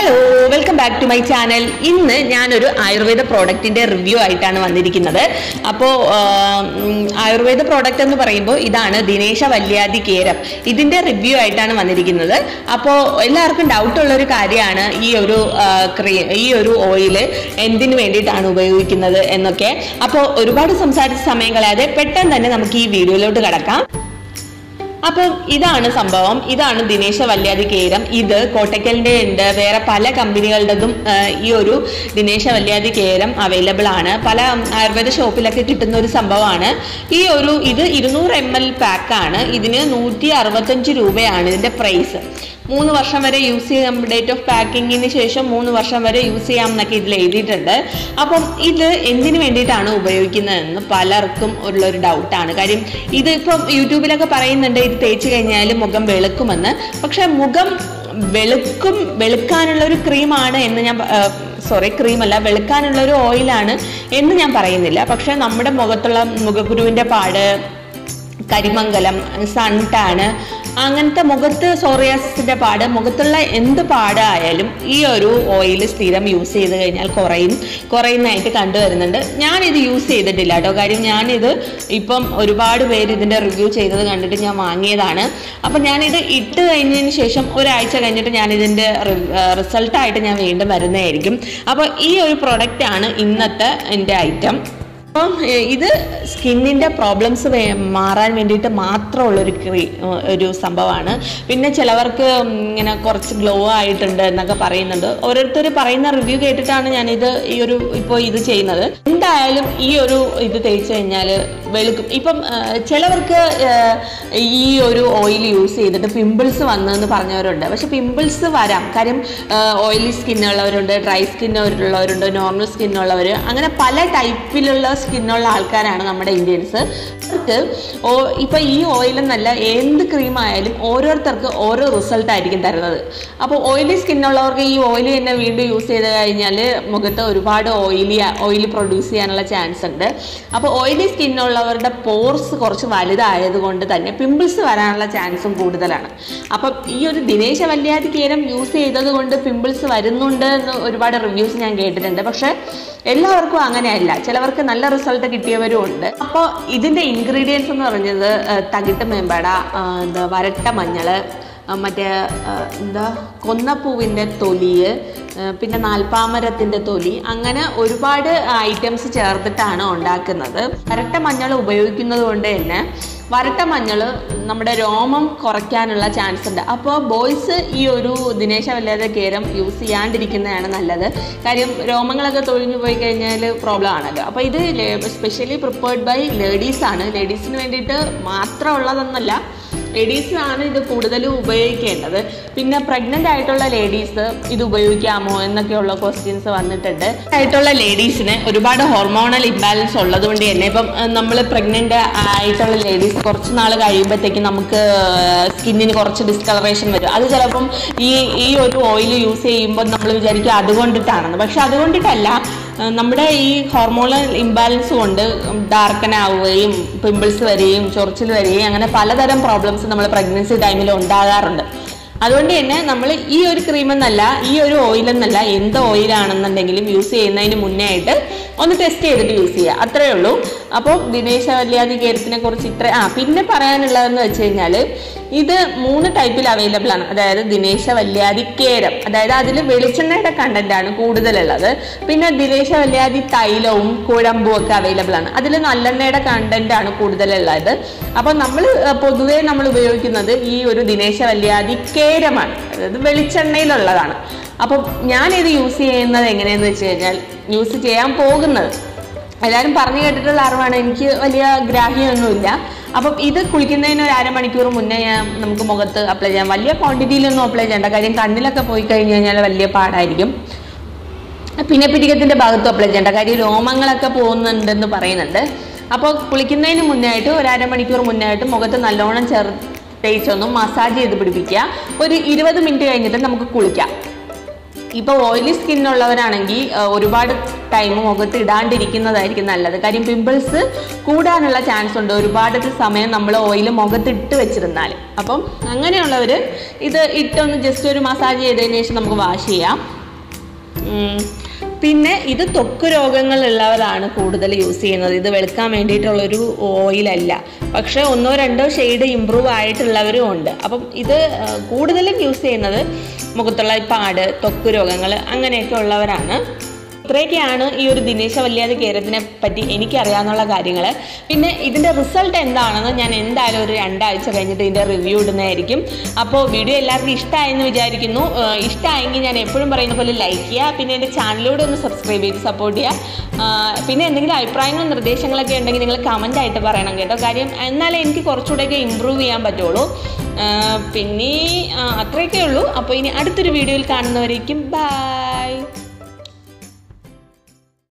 Hello, welcome back to my channel. ഇന്ന് ഞാനൊരു ആയുർവേദ പ്രോഡക്റ്റിൻ്റെ റിവ്യൂ ആയിട്ടാണ് വന്നിരിക്കുന്നത്. അപ്പോൾ ആയുർവേദ പ്രോഡക്റ്റ് എന്ന് പറയുമ്പോൾ ഇതാണ് ദിനേശവല്യാദി കേരം. ഇതിൻ്റെ റിവ്യൂ ആയിട്ടാണ് വന്നിരിക്കുന്നത്. അപ്പോൾ എല്ലാവർക്കും ഡൗട്ടുള്ളൊരു കാര്യമാണ് ഈ ഒരു ഓയിൽ എന്തിനു വേണ്ടിയിട്ടാണ് ഉപയോഗിക്കുന്നത് എന്നൊക്കെ. അപ്പോൾ ഒരുപാട് സംസാരിച്ച സമയം കളയാതെ പെട്ടെന്ന് തന്നെ നമുക്ക് ഈ വീഡിയോയിലോട്ട് കടക്കാം. അപ്പം ഇതാണ് സംഭവം. ഇതാണ് ദിനേശവല്യാദി കേരം. ഇത് കോട്ടക്കലിൻ്റെ ഉണ്ട്, വേറെ പല കമ്പനികളുടേതും ഈ ഒരു ദിനേശവല്യാദി കേരം അവൈലബിൾ ആണ്. പല ആയുർവേദ ഷോപ്പിലൊക്കെ കിട്ടുന്ന ഒരു സംഭവമാണ്. ഇത് 200 ml പാക്കാണ്. ഇതിന് 165 രൂപയാണ് ഇതിൻ്റെ പ്രൈസ്. 3 വർഷം വരെ യൂസ് ചെയ്യാം. ഡേറ്റ് ഓഫ് പാക്കിങ്ങിന് ശേഷം 3 വർഷം വരെ യൂസ് ചെയ്യാം എന്നൊക്കെ ഇതിൽ എഴുതിയിട്ടുണ്ട്. അപ്പം ഇത് എന്തിനു വേണ്ടിയിട്ടാണ് ഉപയോഗിക്കുന്നതെന്ന് പലർക്കും ഉള്ളൊരു ഡൗട്ടാണ്. കാര്യം ഇത് ഇപ്പം യൂട്യൂബിലൊക്കെ പറയുന്നുണ്ട് ഇത് തേച്ച് കഴിഞ്ഞാൽ മുഖം വെളുക്കുമെന്ന്. പക്ഷെ മുഖം വെളുക്കാനുള്ളൊരു ക്രീമാണ് എന്ന് ഞാൻ ക്രീമല്ല, വെളുക്കാനുള്ളൊരു ഓയിലാണ് എന്ന് ഞാൻ പറയുന്നില്ല. പക്ഷെ നമ്മുടെ മുഖത്തുള്ള മുഖക്കുരുവിൻ്റെ പാട്, കരിമംഗലം, സൺ ടാന്, അങ്ങനത്തെ മുഖത്ത് സോറിയാസിന്റെ പാട്, മുഖത്തുള്ള എന്ത് പാടായാലും ഈ ഒരു ഓയിൽ സ്ഥിരം യൂസ് ചെയ്ത് കഴിഞ്ഞാൽ കുറയുന്നതായിട്ട് കണ്ടുവരുന്നുണ്ട്. ഞാനിത് യൂസ് ചെയ്തിട്ടില്ല കേട്ടോ. കാര്യം ഞാനിത് ഇപ്പം ഒരുപാട് പേര് ഇതിൻ്റെ റിവ്യൂ ചെയ്തത് കണ്ടിട്ട് ഞാൻ വാങ്ങിയതാണ്. അപ്പം ഞാനിത് ഇട്ട് കഴിഞ്ഞതിന് ശേഷം ഒരാഴ്ച കഴിഞ്ഞിട്ട് ഞാനിതിൻ്റെ റിസൾട്ടായിട്ട് ഞാൻ വീണ്ടും വരുന്നതായിരിക്കും. അപ്പോൾ ഈ ഒരു പ്രൊഡക്റ്റാണ് ഇന്നത്തെ എൻ്റെ ഐറ്റം. അപ്പം ഇത് സ്കിന്നിൻ്റെ പ്രോബ്ലംസ് മാറാൻ വേണ്ടിയിട്ട് മാത്രമുള്ളൊരു സംഭവമാണ്. പിന്നെ ചിലവർക്ക് ഇങ്ങനെ കുറച്ച് ഗ്ലോ ആയിട്ടുണ്ട് എന്നൊക്കെ പറയുന്നുണ്ട്. ഓരോരുത്തർ പറയുന്ന റിവ്യൂ കേട്ടിട്ടാണ് ഞാനിത് ഇപ്പോൾ ഇത് ചെയ്യുന്നത്. എന്തായാലും ഇത് തേച്ച് കഴിഞ്ഞാൽ വെളുക്കും. ഇപ്പം ചിലവർക്ക് ഈ ഒരു ഓയിൽ യൂസ് ചെയ്തിട്ട് പിമ്പിൾസ് വന്നെന്ന് പറഞ്ഞവരുണ്ട്. പക്ഷെ പിമ്പിൾസ് വരാം. കാര്യം ഓയിലി സ്കിന്നുള്ളവരുണ്ട്, ഡ്രൈ സ്കിന്നുള്ളവരുണ്ട്, നോർമൽ സ്കിന്നുള്ളവർ, അങ്ങനെ പല ടൈപ്പിലുള്ള സ്കിന്നുള്ള ആൾക്കാരാണ് നമ്മുടെ ഇന്ത്യൻസ്. അവർക്ക് ഇപ്പം ഈ ഓയിലെന്നല്ല എന്ത് ക്രീമായാലും ഓരോരുത്തർക്ക് ഓരോ റിസൾട്ട് ആയിരിക്കും തരുന്നത്. അപ്പോൾ ഓയിലി സ്കിന്നുള്ളവർക്ക് ഈ ഓയിൽ തന്നെ വീണ്ടും യൂസ് ചെയ്ത് കഴിഞ്ഞാൽ മുഖത്ത് ഒരുപാട് ഓയിൽ പ്രൊഡ്യൂസ് ചെയ്യാനുള്ള ചാൻസ് ഉണ്ട്. അപ്പോൾ ഓയിലി സ്കിന്നുള്ളവരുടെ പോർസ് കുറച്ച് വലുതായതുകൊണ്ട് തന്നെ പിമ്പിൾസ് വരാനുള്ള ചാൻസും കൂടുതലാണ്. അപ്പം ഈ ഒരു ദിനേശവല്യാദി കേരം യൂസ് ചെയ്തത് കൊണ്ട് പിമ്പിൾസ് വരുന്നുണ്ട് എന്ന് ഒരുപാട് റിവ്യൂസ് ഞാൻ കേട്ടിട്ടുണ്ട്. പക്ഷെ എല്ലാവർക്കും അങ്ങനെയല്ല. ചിലവർക്ക് നല്ല റിസൾട്ട് കിട്ടിയവരും ഉണ്ട്. അപ്പോൾ ഇതിൻ്റെ ഇൻഗ്രീഡിയൻസ് എന്ന് പറഞ്ഞത് തകിട്ട് മേമ്പട, വരട്ട മഞ്ഞൾ, മറ്റേ കൊന്നപ്പൂവിൻ്റെ തൊലി, പിന്നെ നാൽപ്പാമരത്തിൻ്റെ തൊലി, അങ്ങനെ ഒരുപാട് ഐറ്റംസ് ചേർത്തിട്ടാണ് ഉണ്ടാക്കുന്നത്. വരട്ട മഞ്ഞൾ ഉപയോഗിക്കുന്നത് കൊണ്ട് തന്നെ വരട്ട മഞ്ഞൾ നമ്മുടെ രോമം കുറയ്ക്കാനുള്ള ചാൻസ് ഉണ്ട്. അപ്പോൾ ബോയ്സ് ഈ ഒരു ദിനേശവല്യാദി കേരം യൂസ് ചെയ്യാണ്ടിരിക്കുന്നതാണ് നല്ലത്. കാര്യം രോമങ്ങളൊക്കെ തൊഴിഞ്ഞു പോയി കഴിഞ്ഞാൽ പ്രോബ്ലം ആണല്ലോ. അപ്പോൾ ഇത് സ്പെഷ്യലി പ്രിപ്പേർഡ് ബൈ ലേഡീസാണ്. ലേഡീസിന് വേണ്ടിയിട്ട് മാത്രമുള്ളതൊന്നല്ല, ലേഡീസിനാണ് ഇത് കൂടുതലും ഉപയോഗിക്കേണ്ടത്. പിന്നെ പ്രഗ്നൻ്റ് ആയിട്ടുള്ള ലേഡീസ് ഇത് ഉപയോഗിക്കാമോ എന്നൊക്കെയുള്ള ക്വസ്റ്റ്യൻസ് വന്നിട്ടുണ്ട്. ആയിട്ടുള്ള ലേഡീസിന് ഒരുപാട് ഹോർമോണൽ ഇംബാലൻസ് ഉള്ളത് കൊണ്ട് തന്നെ ഇപ്പം നമ്മൾ പ്രഗ്നൻ്റ് ആയിട്ടുള്ള ലേഡീസ് കുറച്ച് നാൾ കഴിയുമ്പോഴത്തേക്കും നമുക്ക് സ്കിന്നിന് കുറച്ച് ഡിസ്കളറേഷൻ വരും. അത് ചിലപ്പം ഈ ഒരു ഓയിൽ യൂസ് ചെയ്യുമ്പോൾ നമ്മൾ വിചാരിക്കും അതുകൊണ്ടിട്ടാണെന്ന്. പക്ഷെ അതുകൊണ്ടിട്ടല്ല. നമ്മുടെ ഈ ഹോർമോണൽ ഇംബാലൻസ് കൊണ്ട് ഡാർക്കൻ ആവുകയും പിമ്പിൾസ് വരികയും ചൊറിച്ചിൽ വരികയും അങ്ങനെ പലതരം പ്രോബ്ലംസ് നമ്മൾ പ്രഗ്നൻസി ടൈമിൽ ഉണ്ടാകാറുണ്ട്. അതുകൊണ്ട് തന്നെ നമ്മൾ ഈ ഒരു ക്രീം എന്നല്ല, ഈ ഒരു ഓയിൽ എന്നല്ല, എന്ത് ഓയിലാണെന്നുണ്ടെങ്കിലും യൂസ് ചെയ്യുന്നതിന് മുന്നേ ആയിട്ട് ഒന്ന് ടെസ്റ്റ് ചെയ്തിട്ട് യൂസ് ചെയ്യുക, അത്രയേ ഉള്ളൂ. അപ്പോൾ ദിനേശവല്യാദി കേരത്തിനെ കുറിച്ച് പിന്നെ പറയാനുള്ളതെന്ന് വെച്ച് കഴിഞ്ഞാൽ ഇത് 3 ടൈപ്പിൽ അവൈലബിൾ ആണ്. അതായത് ദിനേശവല്യാദി കേരം, അതായത് അതിൽ വെളിച്ചെണ്ണയുടെ കണ്ടന്റാണ് കൂടുതലുള്ളത്. പിന്നെ ദിനേശവല്യാദി തൈലവും കുഴമ്പും ഒക്കെ അവൈലബിൾ ആണ്. അതിൽ നല്ലെണ്ണയുടെ കണ്ടന്റാണ് കൂടുതലുള്ളത്. അപ്പോൾ പൊതുവേ നമ്മൾ ഉപയോഗിക്കുന്നത് ഈ ഒരു ദിനേശവല്യാദി കേരമാണ്, അതായത് വെളിച്ചെണ്ണയിലുള്ളതാണ്. അപ്പം ഞാനിത് യൂസ് ചെയ്യുന്നത് എങ്ങനെയെന്ന് വെച്ച് കഴിഞ്ഞാൽ, യൂസ് ചെയ്യാൻ പോകുന്നത് എല്ലാവരും പറഞ്ഞു കേട്ടിട്ടുള്ള അറിവാണ്, എനിക്ക് വലിയ ഗ്രാഹ്യമൊന്നുമില്ല. അപ്പം ഇത് കുളിക്കുന്നതിന് ഒരു അരമണിക്കൂർ മുന്നേ നമുക്ക് മുഖത്ത് അപ്ലൈ ചെയ്യാം. വലിയ ക്വാണ്ടിറ്റിയിലൊന്നും അപ്ലൈ ചെയ്യേണ്ട. കാര്യം കണ്ണിലൊക്കെ പോയി കഴിഞ്ഞ് കഴിഞ്ഞാൽ വലിയ പാടായിരിക്കും. പിന്നെ പിരികത്തിൻ്റെ ഭാഗത്തും അപ്ലൈ ചെയ്യേണ്ട. കാര്യം രോമങ്ങളൊക്കെ പോകുന്നുണ്ടെന്ന് പറയുന്നുണ്ട്. അപ്പോൾ കുളിക്കുന്നതിന് മുന്നേ ആയിട്ട് ഒരു അരമണിക്കൂർ മുന്നേ ആയിട്ട് മുഖത്ത് നല്ലോണം തേച്ചൊന്നും മസാജ് ചെയ്ത് പിടിപ്പിക്കുക. ഒരു 20 മിനിറ്റ് കഴിഞ്ഞിട്ട് നമുക്ക് കുളിക്കാം. ഇപ്പോൾ ഓയിലി സ്കിന്നുള്ളവരാണെങ്കിൽ ഒരുപാട് ടൈം മുഖത്ത് ഇടാണ്ടിരിക്കുന്നതായിരിക്കും നല്ലത്. കാര്യം പിമ്പിൾസ് കൂടാനുള്ള ചാൻസ് ഉണ്ട് ഒരുപാട് സമയം നമ്മൾ ഓയിൽ മുഖത്തിട്ട് വെച്ചിരുന്നാൽ. അപ്പം അങ്ങനെയുള്ളവർ ഇത് ഇട്ടൊന്ന് ജസ്റ്റ് ഒരു മസാജ് ചെയ്തതിന് ശേഷം നമുക്ക് വാഷ് ചെയ്യാം. പിന്നെ ഇത് ത്വക്ക് രോഗങ്ങളുള്ളവരാണ് കൂടുതൽ യൂസ് ചെയ്യുന്നത്. ഇത് വെളുക്കാൻ വേണ്ടിയിട്ടുള്ളൊരു ഓയിലല്ല, പക്ഷെ 1-2 ഷെയ്ഡ് ഇമ്പ്രൂവ് ആയിട്ടുള്ളവരും ഉണ്ട്. അപ്പം ഇത് കൂടുതലും യൂസ് ചെയ്യുന്നത് മുഖത്തുള്ള പാട്, ത്വക്ക് രോഗങ്ങൾ അങ്ങനെയൊക്കെ ഉള്ളവരാണ്. ഇത്രയൊക്കെയാണ് ഈ ഒരു ദിനേശവല്യാതി കേരത്തിനെ പറ്റി എനിക്കറിയാവുന്ന കാര്യങ്ങൾ. പിന്നെ ഇതിൻ്റെ റിസൾട്ട് എന്താണെന്ന് ഞാൻ എന്തായാലും ഒരു 2 ആഴ്ച കഴിഞ്ഞിട്ട് ഇതിൻ്റെ റിവ്യൂ ഇടുന്നതായിരിക്കും. അപ്പോൾ വീഡിയോ എല്ലാവർക്കും ഇഷ്ടമായെന്ന് വിചാരിക്കുന്നു. ഇഷ്ടമായെങ്കിൽ ഞാൻ എപ്പോഴും പറയുന്ന പോലെ ലൈക്ക് ചെയ്യുക, പിന്നെ എൻ്റെ ചാനലിലൂടെ ഒന്ന് സബ്സ്ക്രൈബ് ചെയ്ത് സപ്പോർട്ട് ചെയ്യുക. പിന്നെ എന്തെങ്കിലും അഭിപ്രായങ്ങളും നിർദ്ദേശങ്ങളൊക്കെ ഉണ്ടെങ്കിൽ നിങ്ങൾ കമൻ്റ് ആയിട്ട് പറയണം കേട്ടോ. കാര്യം എന്നാലേ എനിക്ക് കുറച്ചുകൂടെയൊക്കെ ഇമ്പ്രൂവ് ചെയ്യാൻ പറ്റുള്ളൂ. പിന്നെ അത്രയൊക്കെ ഉള്ളൂ. അപ്പോൾ ഇനി അടുത്തൊരു വീഡിയോയിൽ കാണുന്നവരേക്കും ബൈ.